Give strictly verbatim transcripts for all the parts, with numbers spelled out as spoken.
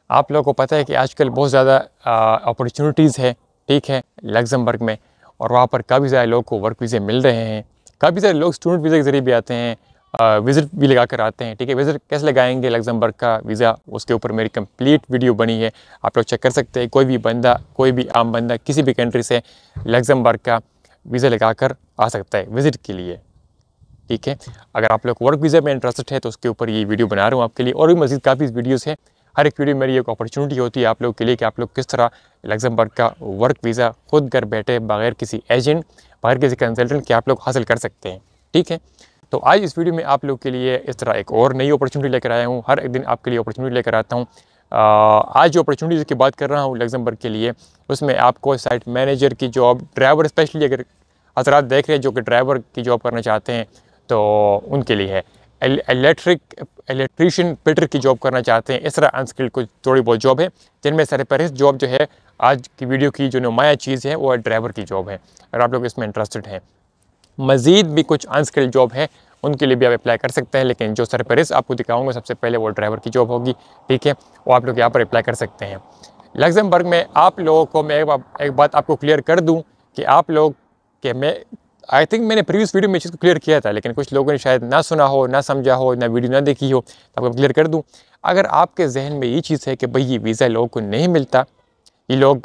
आप लोगों को पता है कि आजकल बहुत ज़्यादा अपॉर्चुनिटीज़ है, ठीक है, लग्जमबर्ग में, और वहाँ पर काफ़ी ज़्यादा लोगों को वर्क वीज़े मिल रहे हैं। काफ़ी सारे लोग स्टूडेंट वीज़ा के ज़रिए भी आते हैं, विज़िट भी लगा कर आते हैं, ठीक है। विज़िट कैसे लगाएंगे लग्जमबर्ग का वीज़ा, उसके ऊपर मेरी कंप्लीट वीडियो बनी है, आप लोग चेक कर सकते हैं। कोई भी बंदा, कोई भी आम बंदा किसी भी कंट्री से लग्जमबर्ग का वीज़ा लगा कर आ सकता है विज़िट के लिए, ठीक है। अगर आप लोग वर्क वीज़ा में इंटरेस्टेड है तो उसके ऊपर ये वीडियो बना रहा हूँ आपके लिए, और भी मज़ीद काफ़ी वीडियोज़ है। हर एक वीडियो मेरी एक अपॉर्चुनिटी होती है आप लोग के लिए कि आप लोग किस तरह लग्जमबर्ग का वर्क वीज़ा खुद घर बैठे बगैर किसी एजेंट, बगैर किसी कंसल्टेंट के आप लोग हासिल कर सकते हैं, ठीक है। तो आज इस वीडियो में आप लोग के लिए इस तरह एक और नई अपॉर्चुनिटी लेकर आया हूँ। हर एक दिन आपके लिए अपॉर्चुनिटी लेकर आता हूँ। आज जो अपॉर्चुनिटी की बात कर रहा हूँ लग्जमबर्ग के लिए, उसमें आपको साइट मैनेजर की जॉब, ड्राइवर स्पेशली अगर हजरात देख रहे हैं जो कि ड्राइवर की जॉब करना चाहते हैं तो उनके लिए है। इलेक्ट्रिक इलेक्ट्रीशियन फिटर की जॉब करना चाहते हैं, इस तरह अनस्किल्ड कुछ थोड़ी बहुत जॉब है, जिनमें सरफहरिस्त जॉब जो है आज की वीडियो की जो नुमाया चीज़ है वो ड्राइवर की जॉब है। अगर आप लोग इसमें इंटरेस्टेड हैं, मज़ीद भी कुछ अनस्किल्ड जॉब है उनके लिए भी आप अप्लाई कर सकते हैं, लेकिन जो सरफहरिस्त आपको दिखाऊंगा सबसे पहले वो ड्राइवर की जॉब होगी, ठीक है। वो आप लोग यहाँ पर अप्लाई कर सकते हैं। लग्जमबर्ग में आप लोगों को मैं एक बात आपको क्लियर कर दूँ कि आप लोग के मैं आई थिंक मैंने प्रीवियस वीडियो में इस चीज़ को क्लियर किया था, लेकिन कुछ लोगों ने शायद ना सुना हो, ना समझा हो, ना वीडियो ना देखी हो, तो आपको क्लियर कर दूं। अगर आपके जहन में ये चीज़ है कि भाई ये वीज़ा लोगों को नहीं मिलता, ये लोग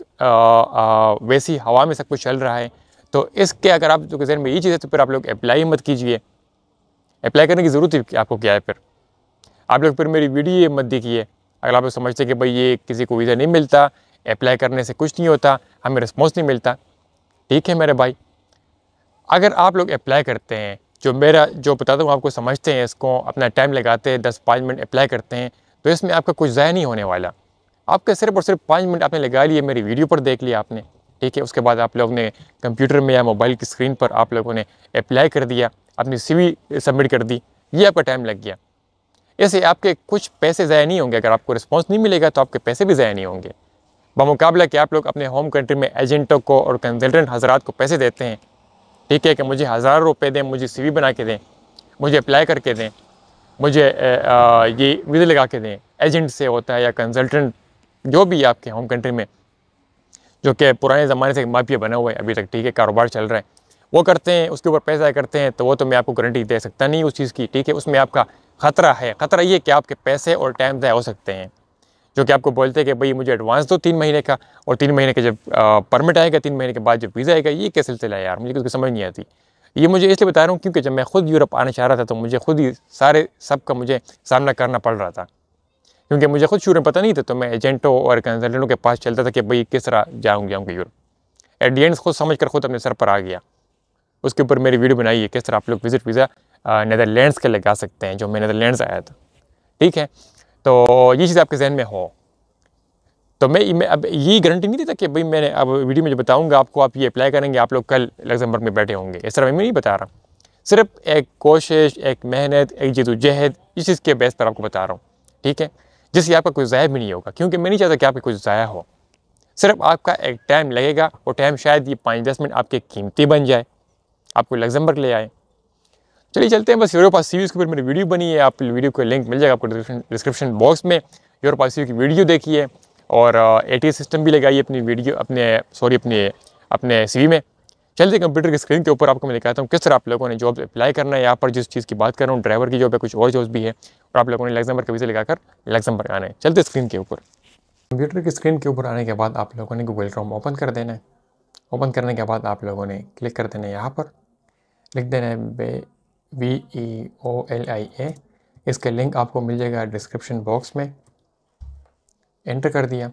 वैसी हवा में सब कुछ चल रहा है, तो इसके अगर आप जो जहन में ये चीज़ है तो फिर आप लोग अप्लाई मत कीजिए। अप्लाई करने की ज़रूरत ही आपको क्या है? फिर आप लोग फिर मेरी वीडियो मत देखिए। अगर आप लोग समझते कि भाई ये किसी को वीज़ा नहीं मिलता, अप्लाई करने से कुछ नहीं होता, हमें रिस्पॉन्स नहीं मिलता, ठीक है मेरे भाई। अगर आप लोग अप्लाई करते हैं, जो मेरा जो बताता हूँ आपको, समझते हैं इसको, अपना टाइम लगाते हैं, दस पाँच मिनट अप्लाई करते हैं, तो इसमें आपका कुछ ज़ाया नहीं होने वाला। आपका सिर्फ और सिर्फ पाँच मिनट आपने लगा लिए, मेरी वीडियो पर देख लिया आपने, ठीक है। उसके बाद आप लोग ने कंप्यूटर में या मोबाइल की स्क्रीन पर आप लोगों ने अप्लाई कर दिया, अपनी सीवी सबमिट कर दी, ये आपका टाइम लग गया। ऐसे आपके कुछ पैसे ज़ाया नहीं होंगे। अगर आपको रिस्पॉन्स नहीं मिलेगा तो आपके पैसे भी ज़ाया नहीं होंगे, बमुकाबला कि आप लोग अपने होम कंट्री में एजेंटों को और कंसल्टेंट हजरात को पैसे देते हैं, ठीक है, कि मुझे हज़ार रुपये दें, मुझे सीवी बना के दें, मुझे अप्लाई करके दें, मुझे आ, ये वीज़ा लगा के दें। एजेंट से होता है या कंसल्टेंट, जो भी आपके होम कंट्री में, जो कि पुराने ज़माने से माफिया बना हुआ है अभी तक, ठीक है, कारोबार चल रहा है, वो करते हैं, उसके ऊपर पैसा करते हैं, तो वो तो मैं आपको गारंटी दे सकता नहीं उस चीज़ की, ठीक है। उसमें आपका ख़तरा है। ख़तरा ये कि आपके पैसे और टाइम ज़ाया हो सकते हैं। जो कि आपको बोलते हैं कि भाई मुझे एडवांस दो तीन महीने का, और तीन महीने के जब परमिट आएगा, तीन महीने के बाद जब वीज़ा आएगा, ये क्या सिलसिला है यार, मुझे कुछ समझ नहीं आती। ये मुझे इसलिए बता रहा हूँ क्योंकि जब मैं खुद यूरोप आना चाह रहा था तो मुझे खुद ही सारे सब का मुझे सामना करना पड़ रहा था, क्योंकि मुझे खुद शुरू में पता नहीं था। तो मैं एजेंटों और कंसल्टेंटों के पास चलता था कि भाई किस तरह जाऊँगा जाऊँगा यूरोप। एट दी एंड खुद समझ कर खुद अपने सर पर आ गया। उसके ऊपर मेरी वीडियो बनाई है किस तरह आप लोग विजिट वीज़ा नीदरलैंड्स के लगा सकते हैं, जो मैं नीदरलैंड्स आया था, ठीक है। तो ये चीज़ आपके जहन में हो तो मैं मैं अब ये गारंटी नहीं देता कि भाई मैंने अब वीडियो में जो बताऊंगा आपको, आप ये अप्लाई करेंगे, आप लोग कल लग्जमबर्ग में बैठे होंगे, इस तरह मैं नहीं बता रहा। सिर्फ एक कोशिश, एक मेहनत, एक जद्दोजहद, इस चीज़ के बेस पर आपको बता रहा हूँ, ठीक है, जिससे आपका कोई ज़ाया भी नहीं होगा, क्योंकि मैं नहीं चाहता कि आपका कुछ ज़ाया हो। सिर्फ आपका एक टाइम लगेगा, और टाइम शायद ये पाँच दस मिनट आपके कीमती बन जाए, आपको लग्जमबर्ग ले आए। चलिए चलते हैं। बस यूरोप सीरीज़ के ऊपर मेरी वीडियो बनी है, आप वीडियो को लिंक मिल जाएगा आपको डिस्क्रिप्शन बॉक्स में। यूरोप सीरीज़ की वीडियो देखिए, और एटी सिस्टम भी लगाइए अपनी वीडियो अपने सॉरी अपने अपने सीवी में। चलते कंप्यूटर की स्क्रीन के ऊपर आपको मैं दिखाता हूँ किस तरह आप लोगों ने जॉब अप्लाई करना है। यहाँ पर जिस चीज़ की बात कर रहा हूँ, ड्राइवर की जॉब है, कुछ और जॉब्स भी है, और आप लोगों ने लग्जमबर्ग का वीज़ा लगाकर लग्जमबर्ग आना है। चलते स्क्रीन के ऊपर। कंप्यूटर की स्क्रीन के ऊपर आने के बाद आप लोगों ने गूगल क्रोम ओपन कर देना है। ओपन करने के बाद आप लोगों ने क्लिक कर देना है, यहाँ पर लिख देना है V E O L I ए। इसका लिंक आपको मिल जाएगा डिस्क्रिप्शन बॉक्स में। एंटर कर दिया,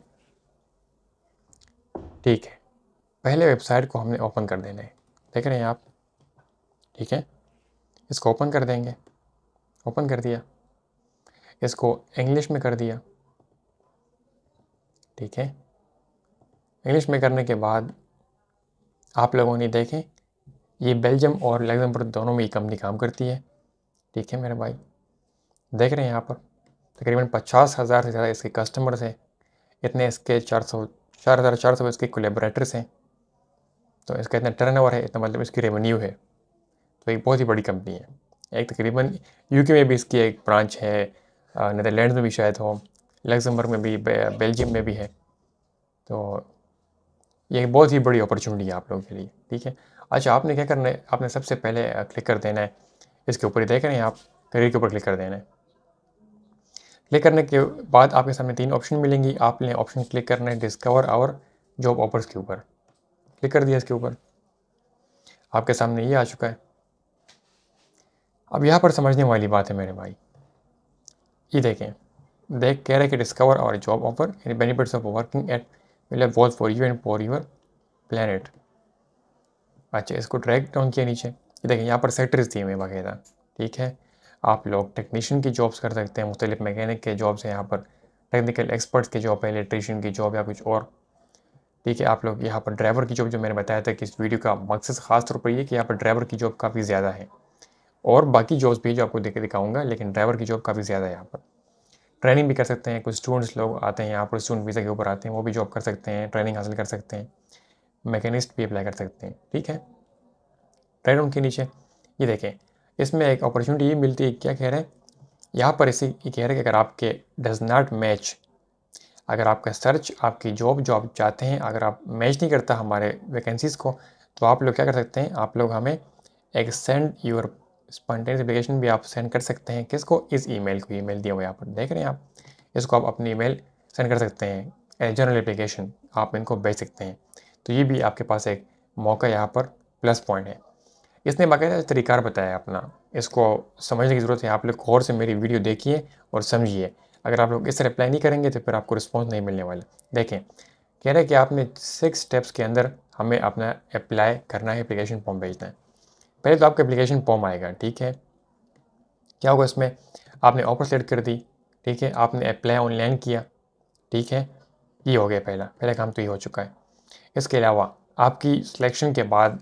ठीक है। पहले वेबसाइट को हमने ओपन कर देना है, देख रहे हैं आप, ठीक है। इसको ओपन कर देंगे, ओपन कर दिया, इसको इंग्लिश में कर दिया, ठीक है। इंग्लिश में करने के बाद आप लोगों ने देखें ये बेल्जियम और लग्जमबर्ग दोनों में ये कंपनी काम करती है, ठीक है मेरे भाई। देख रहे हैं यहाँ पर तकरीबन पचास हज़ार से ज़्यादा इसके कस्टमर्स हैं, इतने इसके चार सौ चार हज़ार चार सौ इसके कोलेबरेटर्स हैं। तो इसका इतना टर्नओवर है, इतना मतलब इसकी रेवेन्यू है। तो एक बहुत ही बड़ी कंपनी है। एक तकरीबन यूके में भी इसकी एक ब्रांच है, नीदरलैंड्स में भी शायद हो, लग्जमबर्ग में भी, बेल्जियम में भी है। तो ये एक बहुत ही बड़ी अपॉर्चुनिटी है आप लोगों के लिए, ठीक है। अच्छा, आपने क्या करना है, आपने सबसे पहले क्लिक कर देना है इसके ऊपर, ही देख रहे हैं आप, करियर के ऊपर क्लिक कर देना है। क्लिक करने के बाद आपके सामने तीन ऑप्शन मिलेंगी, आपने ऑप्शन क्लिक करना है डिस्कवर आवर जॉब ऑफर्स के ऊपर। क्लिक कर दिया इसके ऊपर, आपके सामने ये आ चुका है। अब यहाँ पर समझने वाली बात है मेरे भाई, ये देखें, देख कह रहे हैं कि डिस्कवर और job offer in benefits of working at मतलब both for you and for your planet. अच्छा, इसको ड्रैग डाउन किया नीचे, ये देखें यहाँ पर सेक्टर्स दिए हुए वगैरह, ठीक है। आप लोग टेक्नीशियन की जॉब्स कर सकते हैं, मुख्तलिफ मैकेनिक के जॉब्स हैं यहाँ पर, टेक्निकल एक्सपर्ट्स की जॉब है, इलेक्ट्रीशियन की जॉब या कुछ और, ठीक है। आप लोग यहाँ पर ड्राइवर की जॉब, जो मैंने बताया था कि इस वीडियो का मकसद खास तौर पर ये कि यहाँ पर ड्राइवर की जॉब काफ़ी ज़्यादा है, और बाकी जॉब्स भी जो आपको देख दिखाऊंगा, लेकिन ड्राइवर की जॉब काफ़ी ज़्यादा है यहाँ पर। ट्रेनिंग भी कर सकते हैं, कुछ स्टूडेंट्स लोग आते हैं यहाँ पर स्टूडेंट वीज़ा के ऊपर आते हैं, वो भी जॉब कर सकते हैं, ट्रेनिंग हासिल कर सकते हैं, मैकेनिस्ट भी अप्लाई कर सकते हैं, ठीक है। राइट डाउन के नीचे ये देखें, इसमें एक अपॉर्चुनिटी ये मिलती है, क्या कह रहे हैं यहाँ पर, इसी ये कह रहे हैं कि अगर आपके डज नॉट मैच, अगर आपका सर्च, आपकी जॉब जो आप चाहते हैं, अगर आप मैच नहीं करता हमारे वैकेंसीज़ को, तो आप लोग क्या कर सकते हैं, आप लोग हमें एक सेंड योर स्पॉन्टेनियस एप्लीकेशन भी आप सेंड कर सकते हैं। किसको? इस ईमेल को, ईमेल दिया हुआ है यहाँ पर, देख रहे हैं आप, इसको आप अपनी ईमेल सेंड कर सकते हैं, जनरल एप्लीकेशन आप इनको भेज सकते हैं। तो ये भी आपके पास एक मौका यहाँ पर प्लस पॉइंट है। इसने बाकायदा तरीकार बताया अपना, इसको समझने की ज़रूरत है, आप लोग गौर से मेरी वीडियो देखिए और समझिए। अगर आप लोग इससे अप्लाई नहीं करेंगे तो फिर आपको रिस्पॉन्स नहीं मिलने वाला। देखें, कह रहे हैं कि आपने सिक्स स्टेप्स के अंदर हमें अपना अप्लाई करना है, एप्लीकेशन फॉर्म भेजना है। पहले तो आपका एप्लीकेशन फॉर्म आएगा, ठीक है। क्या होगा इसमें, आपने ऑफर सेलेक्ट कर दी, ठीक है, आपने अप्लाई ऑनलाइन किया, ठीक है, ये हो गया पहला पहला काम तो ये हो चुका है। इसके अलावा आपकी सिलेक्शन के बाद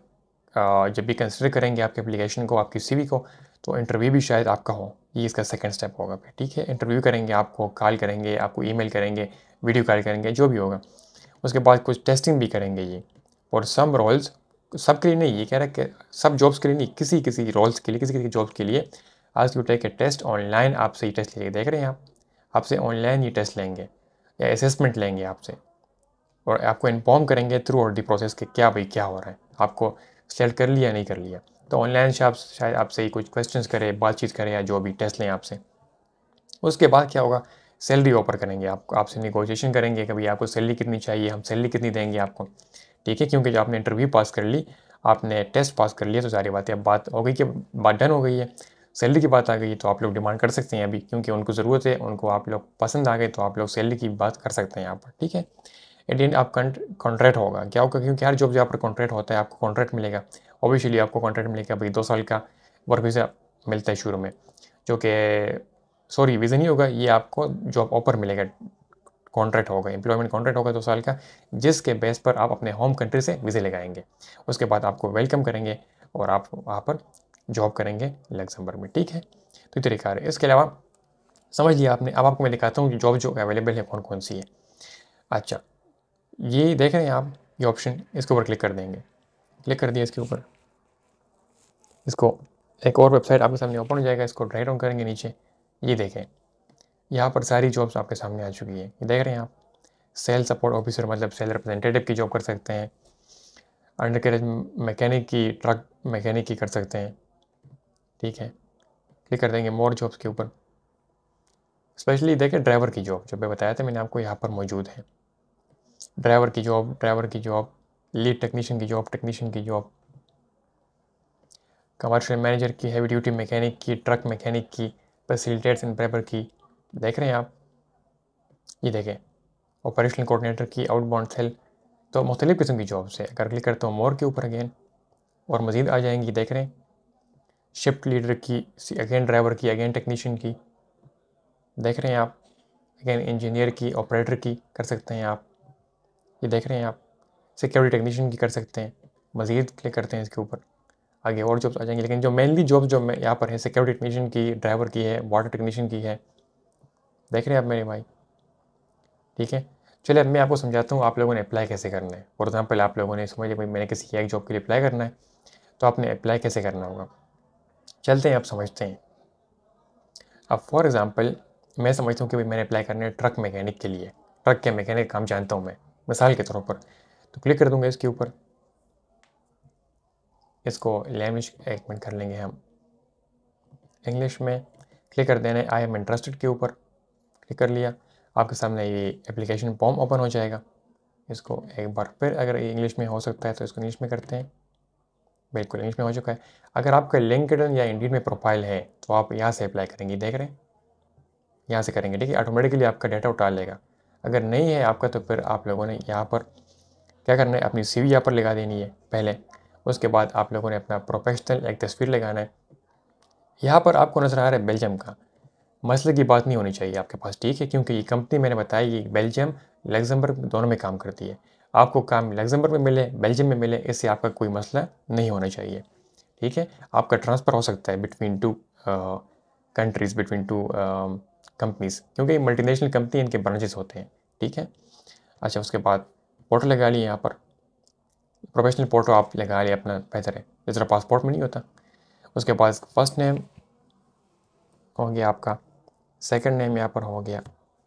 जब भी कंसिडर करेंगे आपके एप्लीकेशन को, आपकी सीवी को, तो इंटरव्यू भी शायद आपका हो, ये इसका सेकंड स्टेप होगा फिर, ठीक है। इंटरव्यू करेंगे, आपको कॉल करेंगे, आपको ईमेल करेंगे, वीडियो कॉल करेंगे, जो भी होगा। उसके बाद कुछ टेस्टिंग भी करेंगे ये, और सम रोल्स, सब के लिए नहीं, ये कह रहा है कि सब जॉब्स के लिए नहीं, किसी किसी रोल्स के लिए, किसी किसी जॉब्स के लिए आज you take a test online, आपसे ये टेस्ट लेके देख रहे हैं आप, आपसे ऑनलाइन ये टेस्ट लेंगे या असेसमेंट लेंगे आपसे, और आपको इन्फॉर्म करेंगे थ्रू आउट द प्रोसेस के क्या भाई क्या हो रहा है, आपको सेलेक्ट कर लिया नहीं कर लिया। तो ऑनलाइन से आप शायद आपसे ही कुछ क्वेश्चंस करें, बातचीत करें, या जो भी टेस्ट लें आपसे। उसके बाद क्या होगा, सैलरी ऑफर करेंगे आपको, आपसे निगोशिएशन करेंगे कि भाई आपको सैलरी कितनी चाहिए, हम सैलरी कितनी देंगे आपको, ठीक है। क्योंकि जब आपने इंटरव्यू पास कर ली, आपने टेस्ट पास कर लिया, तो सारी बातें अब बात हो गई कि बात डन हो गई है, सैलरी की बात आ गई, तो आप लोग डिमांड कर सकते हैं अभी, क्योंकि उनको ज़रूरत है, उनको आप लोग पसंद आ गए, तो आप लोग सैलरी की बात कर सकते हैं यहाँ पर, ठीक है। एट एंड आप कॉन्ट्रैक्ट होगा, क्या होगा, क्योंकि हर जॉब जहाँ पर कॉन्ट्रैक्ट होता है आपको कॉन्ट्रैक्ट मिलेगा, ऑब्वियसली आपको कॉन्ट्रैक्ट मिलेगा भाई, दो साल का वर्क वीज़ा मिलता है शुरू में, जो कि सॉरी वीज़ा नहीं होगा, ये आपको जॉब ऑफर मिलेगा, कॉन्ट्रैक्ट होगा, एम्प्लॉयमेंट कॉन्ट्रैक्ट होगा दो साल का, जिसके बेस पर आप अपने होम कंट्री से वीज़े लगाएंगे। उसके बाद आपको वेलकम करेंगे और आप वहाँ पर जॉब करेंगे लग्जमबर्ग में, ठीक है। तो ये तरीका है। इसके अलावा समझ लिया आपने, अब आपको मैं दिखाता हूँ जॉब जो अवेलेबल है कौन कौन सी है। अच्छा, ये देख रहे हैं आप, ये ऑप्शन, इसके ऊपर क्लिक कर देंगे, क्लिक कर दिया इसके ऊपर, इसको एक और वेबसाइट आपके सामने ओपन हो जाएगा, इसको ड्राइव डाउन करेंगे नीचे, ये देखें यहाँ पर सारी जॉब्स आपके सामने आ चुकी है, ये देख रहे हैं आप। सेल सपोर्ट ऑफिसर मतलब सेल रिप्रेजेंटेटिव की जॉब कर सकते हैं, अंडर कैरेज मैकेनिक की, ट्रक मैकेनिक की कर सकते हैं, ठीक है। क्लिक कर देंगे मोर जॉब्स के ऊपर, स्पेशली देखें ड्राइवर की जॉब, जो मैं बताया था मैंने आपको, यहाँ पर मौजूद है ड्राइवर की जॉब, ड्राइवर की जॉब, लीड टेक्नीशियन की जॉब, टेक्नीशियन की जॉब, कमर्शियल मैनेजर की, हैवी ड्यूटी मैकेनिक की, ट्रक मैकेनिक की, फैसिलिटेट्स एंड ड्राइवर की, देख रहे हैं आप। ये देखें ऑपरेशनल कोऑर्डिनेटर की, आउटबाउंड सेल, तो मुख्तलिफ़ किस्म की जॉब्स है। अगर क्लिक करता हूँ मोर के ऊपर अगेन, और मज़ीद आ जाएंगी, देख रहे हैं शिफ्ट लीडर की, अगेन ड्राइवर की, अगेन टेक्नीशियन की, देख रहे हैं आप, अगेन इंजीनियर की, ऑपरेटर की कर सकते हैं आप, ये देख रहे हैं आप, सिक्योरिटी टेक्नीशियन की कर सकते हैं। मज़ीद क्लिक करते हैं इसके ऊपर, आगे और जॉब्स आ जाएंगी, लेकिन जो मेनली जॉब जो मैं यहाँ पर है, सिक्योरिटी टेक्नीशियन की, ड्राइवर की है, वाटर टेक्नीशियन की है, देख रहे हैं आप मेरे भाई, ठीक है। चलिए अब मैं आपको समझाता हूँ आप लोगों ने अप्लाई कैसे करना है। फॉर एग्जाम्पल आप लोगों ने समझ लिया भाई मैंने किसी एक जॉब के लिए अप्लाई करना है, तो आपने अप्लाई कैसे करना होगा, चलते हैं आप समझते हैं। अब फॉर एग्ज़ाम्पल मैं समझता हूँ कि भाई मैंने अप्लाई करना है ट्रक मैकेनिक के लिए, ट्रक के मैकेनिक काम जानता हूँ मैं, मिसाल के तौर पर। तो क्लिक कर दूँगा इसके ऊपर, इसको लैंग्वेज एक मिनट कर लेंगे हम इंग्लिश में, क्लिक कर देना है आई एम इंटरेस्टेड के ऊपर, क्लिक कर लिया। आपके सामने ये एप्लीकेशन फॉर्म ओपन हो जाएगा। इसको एक बार फिर अगर इंग्लिश में हो सकता है तो इसको इंग्लिश में करते हैं। बिल्कुल इंग्लिश में हो चुका है। अगर आपका लिंक्डइन या इंडीड में प्रोफाइल है तो आप यहाँ से अप्लाई करेंगे, देख रहे हैं, यहाँ से करेंगे, ठीक है, ऑटोमेटिकली आपका डाटा उठा लेगा। अगर नहीं है आपका तो फिर आप लोगों ने यहाँ पर क्या करना है, अपनी सीवी यहाँ पर लगा देनी है पहले। उसके बाद आप लोगों ने अपना प्रोफेशनल एक तस्वीर लगाना है। यहाँ पर आपको नज़र आ रहा है बेल्जियम का, मसले की बात नहीं होनी चाहिए आपके पास, ठीक है, क्योंकि ये कंपनी मैंने बताई ये बेल्जियम लग्जमबर्ग दोनों में काम करती है। आपको काम लग्जमबर्ग में मिले, बेल्जियम में मिले, इससे आपका कोई मसला नहीं होना चाहिए, ठीक है। आपका ट्रांसफ़र हो सकता है between two countries, between two companies, क्योंकि मल्टीनेशनल कंपनी इनके ब्रांचेस होते हैं, ठीक है। अच्छा, उसके बाद फ़ोटो लगा लिए यहाँ पर, प्रोफेशनल फ़ोटो आप लगा लिए अपना, बेहतर है, जिस तरह पासपोर्ट में नहीं होता। उसके बाद फर्स्ट नेम हो गया आपका, सेकंड नेम यहाँ पर हो गया।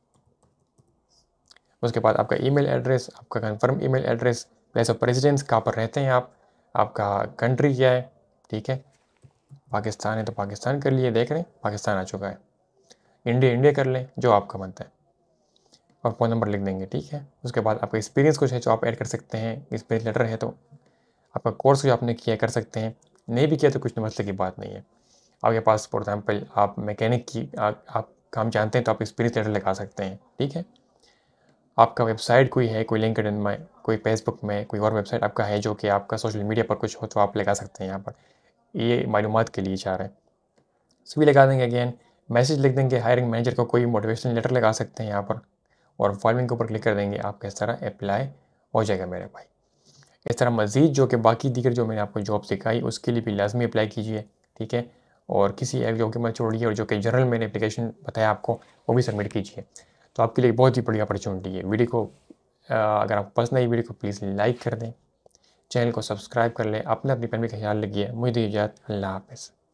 उसके बाद आपका ईमेल एड्रेस, आपका confirm email address, place of residence, कहाँ पर रहते हैं आप, आपका कंट्री क्या है, ठीक है। पाकिस्तान है तो पाकिस्तान कर लिए, देख रहे हैं पाकिस्तान आ चुका है। इंडिया इंडिया कर लें, जो आपका बनता है, और फ़ोन नंबर लिख देंगे, ठीक है। उसके बाद आपका एक्सपीरियंस कुछ है जो आप ऐड कर सकते हैं, एक्सपीरियंस लेटर है तो आपका कोर्स जो आपने किया कर सकते हैं, नहीं भी किया तो कुछ मसले की बात नहीं है। आपके पास फॉर एग्जाम्पल आप मैकेनिक की आ, आप काम जानते हैं तो आप एक्सपीरियंस लेटर लगा सकते हैं, ठीक है। आपका वेबसाइट कोई है, कोई लिंक्डइन में, कोई फेसबुक में, कोई और वेबसाइट आपका है जो कि आपका सोशल मीडिया पर कुछ हो तो आप लगा सकते हैं यहाँ पर, ये मालूमात के लिए चाह रहे हैं। सभी लगा देंगे। अगेन मैसेज लिख देंगे, हायरिंग मैनेजर को कोई मोटिवेशनल लेटर लगा सकते हैं यहाँ पर, और फॉलोइंग के ऊपर क्लिक कर देंगे, आपका इस तरह अप्लाई हो जाएगा मेरे भाई। इस तरह मज़ीद जो कि बाकी दीगर जो मैंने आपको जॉब सिखाई उसके लिए भी लाजमी अप्लाई कीजिए, ठीक है। और किसी एक जॉब की मत छोड़िए, और जो कि जनरल मैंने एप्लीकेशन बताया आपको वो भी सबमिट कीजिए। तो आपके लिए बहुत ही बड़ी अपॉर्चुनिटी है। वीडियो को अ, अगर आपको पसंद आई वीडियो को प्लीज़ लाइक कर दें, चैनल को सब्सक्राइब कर लें, अपने अपनी फैमिली का ख्याल रखिए। मुझे दीजिए इजाज़त, अल्लाह हाफ़िज़।